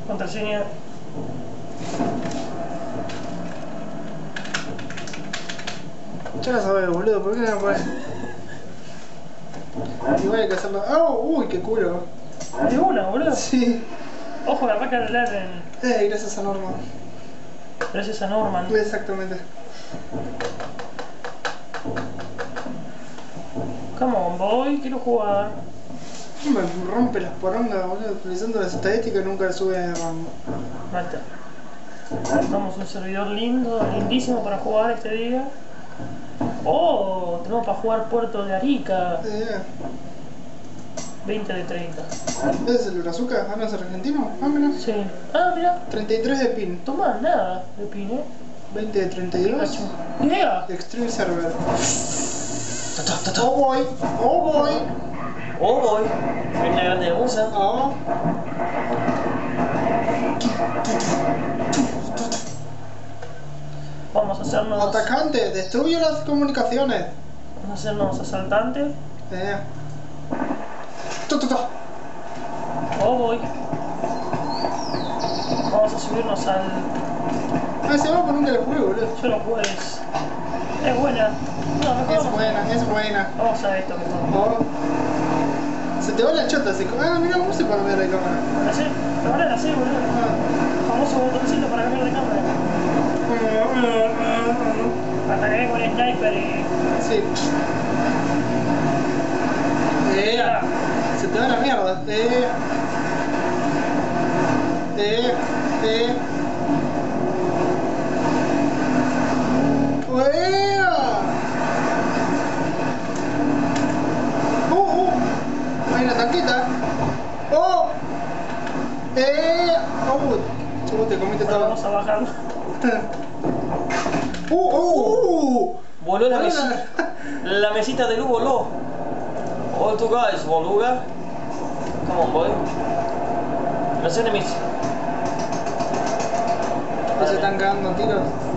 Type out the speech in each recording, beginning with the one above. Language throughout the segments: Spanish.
Contraseña. Ya la sabes, boludo, ¿por qué no me pones? Igual hay que hacerlo. ¡Oh! ¡Uy, qué culo! De una, boludo. Sí. Ojo, capaz que hablar Gracias a Norman. gracias a Norman. Exactamente. Come on, boy, quiero jugar. Me rompe las porongas, boludo, utilizando las estadísticas y nunca sube de rango. Ahí está. Estamos un servidor lindo, lindísimo para jugar este día. Oh, tenemos para jugar Puerto de Arica. 20 de 30. ¿Ese es el Brazuca? ¿Ah, no es argentino? Ah, mira. Sí. Ah, mira. 33 de pin. Toma, nada de pin, 20 de 32. Idea. Extreme Server. Oh boy. Oh boy. Oh, boy. Es la grande musa. Oh. Vamos a hacernos. Atacante, destruye las comunicaciones. Vamos a hacernos asaltantes. Oh, boy. Vamos a subirnos al. Ah, ese mapa nunca lo jugué, boludo. Yo lo jugué. Es buena. No, mejor Es buena, es buena. Vamos a esto mejor. Oh. Se te va la chota así. Ah, mira, ¿cómo se para cambiar de cámara? ¿Así? Ahora la sé, boludo. Famoso botoncito para cambiar de cámara. Hasta que venga un sniper y. Sí. Se te va la mierda. Hay una tanquita. Oh. Oh, te comiste todo. Vamos a bajar. Voló La mesita de luz voló. All two guys, boluda. Come on, boy. Los enemies. Se están cagando tiros.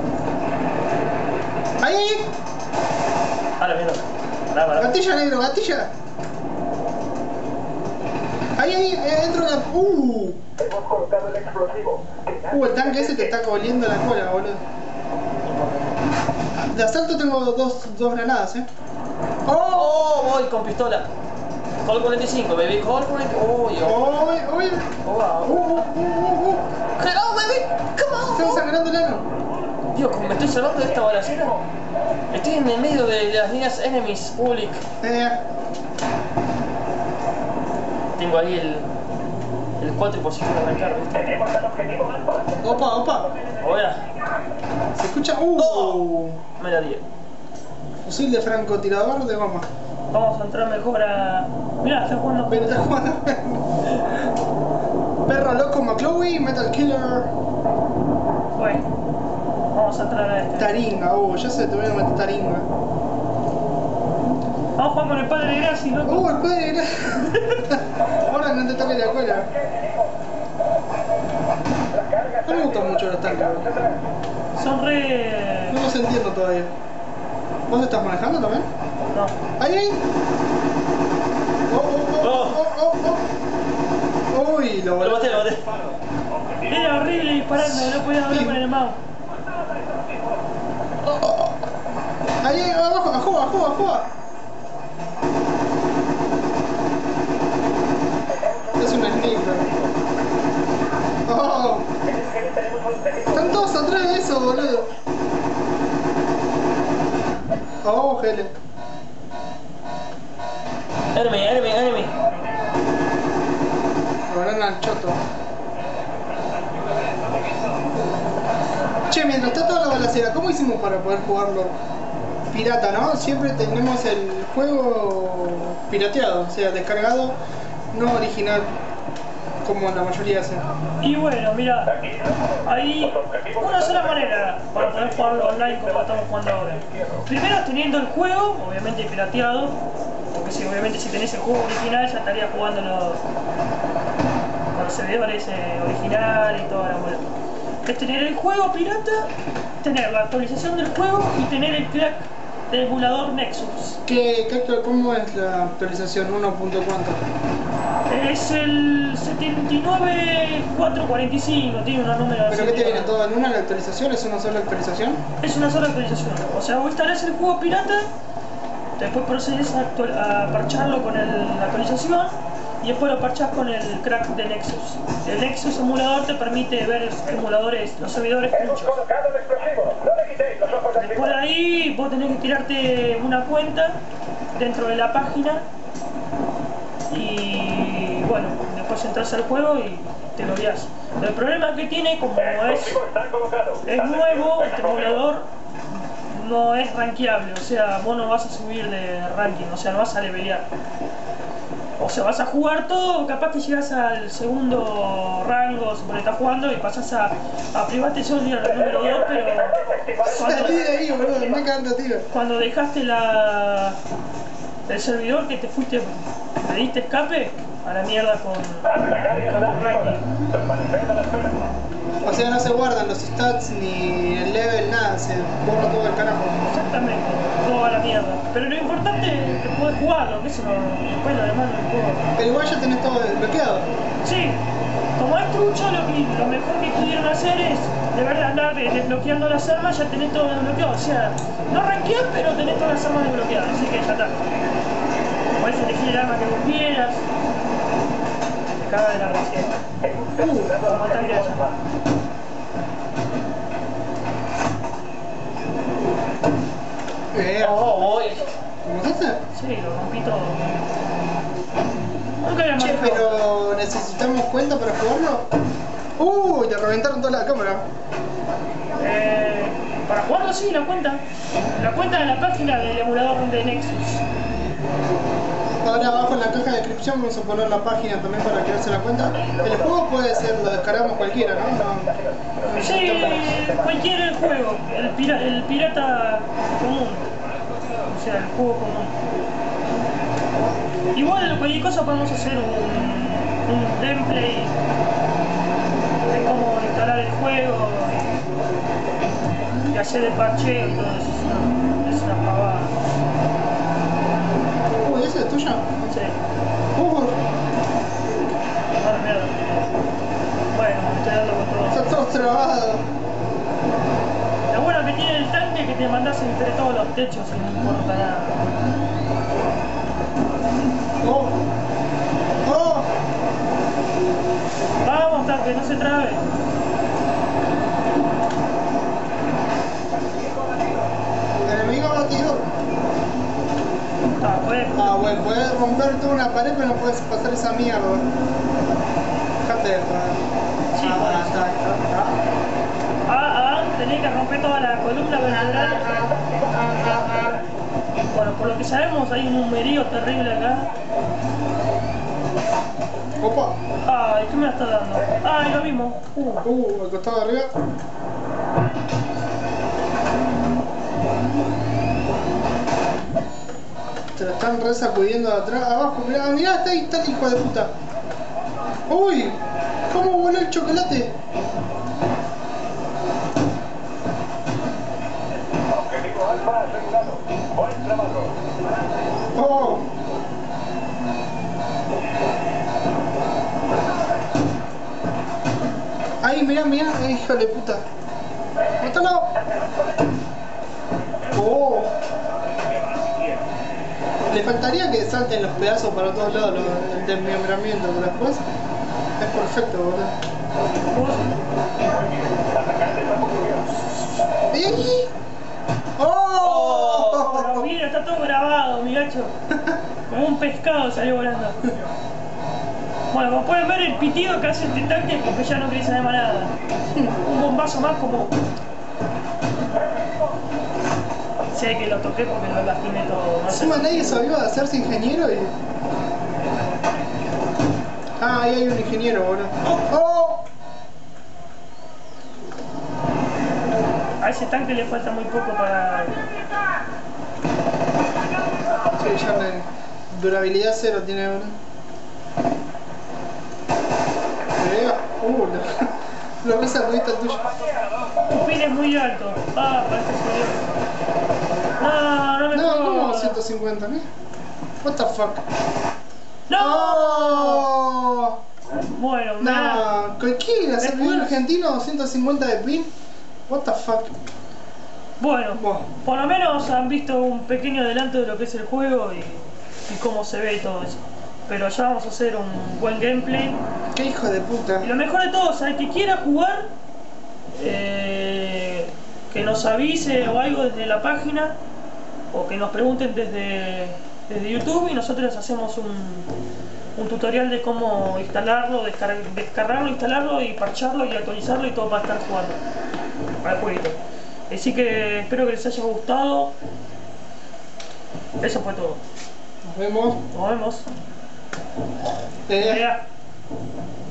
¡Ahí! Ahora, mira. Pará. Gatilla negro, gatilla. Ahí, dentro de la. Hemos colocado el explosivo. El tanque ese te está oliendo la cola, boludo. De asalto tengo dos granadas, Oh, voy con pistola. Call 45, baby. Call 45. Oye. Hello, baby. Come on. Están sangrando el ano. Dios, como me estoy salvando de esta balacera. Estoy en el medio de las líneas enemies public. Tengo ahí el 4 por si quiero arrancar, ¿viste? Tenemos el objetivo alfa. Opa. Ahora. Se escucha. Me la di. Fusil de francotirador de goma. Vamos a entrar mejor a. Mirá, está jugando. Pero está jugando. Perro loco McCloy, Metal Killer. Bueno, vamos a entrar a este. Taringa, ya sé, te voy a meter taringa. Vamos a jugar con el padre de Graci, loco. El padre era. Ahora no te toques la cola. No me gustan mucho los tanques. Son re. No los entiendo todavía. ¿Vos estás manejando también? No. ¡Ahí! ¡Uy! Lo maté. Era horrible dispararme, no podía hablar con el mouse. ¡Ahí! ¡Abajo! ¡Ajoa! Es un sniper. Están todos atrás de eso, boludo. Gele. Enemy. Lo verán al choto. Che, mientras está toda la balacera, ¿cómo hicimos para poder jugarlo pirata, no? Siempre tenemos el juego pirateado, o sea, descargado, no original, como la mayoría hacen. Y bueno, mira, hay una sola manera para poder jugarlo online como lo estamos jugando ahora. Primero teniendo el juego, obviamente pirateado, porque si, obviamente si tenés el juego original ya estarías jugándolo con los servidores original y toda la vuelta. Es tener el juego pirata, tener la actualización del juego y tener el crack del emulador Nexus. ¿Cómo es la actualización? 1. ¿Cuánto? Es el 79445, tiene una numeración. ¿Pero qué te viene todo en una actualización? ¿Es una sola actualización? Es una sola actualización. O sea, vos instalás el juego pirata, después procedes a parcharlo con la actualización y después lo parchás con el crack de Nexus. El Nexus emulador te permite ver los servidores Hemos muchos. colocado el explosivo. No le quitéis los ojos de Después de ahí vos tenés que tirarte una cuenta dentro de la página y bueno, después entras al juego y te lo guías. El problema que tiene, como es nuevo, este emulador no es rankeable, o sea, vos no vas a subir de ranking, o sea, no vas a levelear. O sea, vas a jugar todo, capaz que llegas al segundo rango, supone que estás jugando y pasas a privatización y al número 2, pero Salí de ahí, boludo, me cagando tiro. cuando dejaste el servidor que te fuiste, le diste escape, a la mierda con ranking. O sea, no se guardan los stats ni el level, nada, se borra todo el carajo. Exactamente, todo a la mierda. Pero lo importante es que podés jugarlo, que eso después lo demás no juego. Pero igual ya tenés todo desbloqueado. Sí, como es trucho, lo mejor que pudieron hacer es, de verdad, andar desbloqueando las armas, ya tenés todo desbloqueado. O sea, no rankeás, pero tenés todas las armas desbloqueadas, así que ya está. Podés elegir el arma que vos quieras. Te caga de la recién. Como tanque de allá. ¿Cómo se hace? Sí, lo rompí todo. Nunca había Che, manejado. pero necesitamos cuenta para jugarlo. Uy, te reventaron toda la cámara. Para jugarlo sí, la cuenta. La cuenta de la página del emulador de Nexus. Ahora abajo en la caja de descripción vamos a poner la página también para crearse la cuenta. El juego puede ser, lo descargamos cualquiera, ¿no? Sí, cualquier juego. El pirata común. O sea, el juego común. Igual cualquier cosa podemos hacer un gameplay de cómo instalar el juego y hacer el parcheo y todo eso. Es una pavada. Uy, ¿esa es tuya? Sí. Uy, Ah, mierda. Bueno, me estoy dando con todo. está todo trabado. Lo bueno que tiene el tanque es que te mandás entre todos los techos y no importa nada. Oh. Oh. Vamos, tanque, no se trabe. Enemigo batido. Puedes. Bueno, puedes romper toda una pared, pero no puedes pasar esa mierda. Dejate de joder. Sí, puedes. Tenés que romper toda la columna vertebral. Bueno, por lo que sabemos hay un numerío terrible acá. Opa. Ay, ¿qué me la está dando? Ay, lo mismo. Al costado de arriba. Te lo están re sacudiendo de atrás. Abajo, mirá, mirá, está ahí, está el hijo de puta. Uy, ¿cómo voló el chocolate? Objetivo alfa asegurado. Buen trabajo. Oh. Ahí, mirá, mirá, hijo de puta. ¡Mátalo! Oh. Le faltaría que salten los pedazos para todos lados, el desmembramiento, pero después es perfecto, boludo. ¡Ey! ¡Oh! Pero mira, está todo grabado, mi gacho. Como un pescado salió volando. Bueno, como pueden ver el pitido que hace este tanque porque ya no quería saber más nada. Un bombazo más como... Sé que lo toqué porque lo lastimé todo. No sé. Encima nadie sabía de hacerse ingeniero y... Ah, ahí hay un ingeniero, boludo. ¡Oh! A ese tanque le falta muy poco para... Sí, ya durabilidad cero tiene, boludo. Lo ves arribita el tuyo. Tu pin es muy alto. Ah, parece que subió. No me No, jodas. ¿cómo 150? ¿Qué? What the fuck? ¡No! ¡Oh! ¿Pero qué? ¿La servidor Después- argentino 250 de pin? What the fuck? Bueno, Bueno. por lo menos han visto un pequeño adelanto de lo que es el juego y cómo se ve y todo eso. Pero ya vamos a hacer un buen gameplay. Qué hijo de puta. Y lo mejor de todo, o sea, el que quiera jugar, que nos avise o algo desde la página, o que nos pregunten desde YouTube y nosotros hacemos un tutorial de cómo instalarlo, descargarlo, instalarlo y parcharlo y actualizarlo y todo para estar jugando al jueguito. Así que espero que les haya gustado. Eso fue todo. Nos vemos. Nos vemos. Eh, Ya.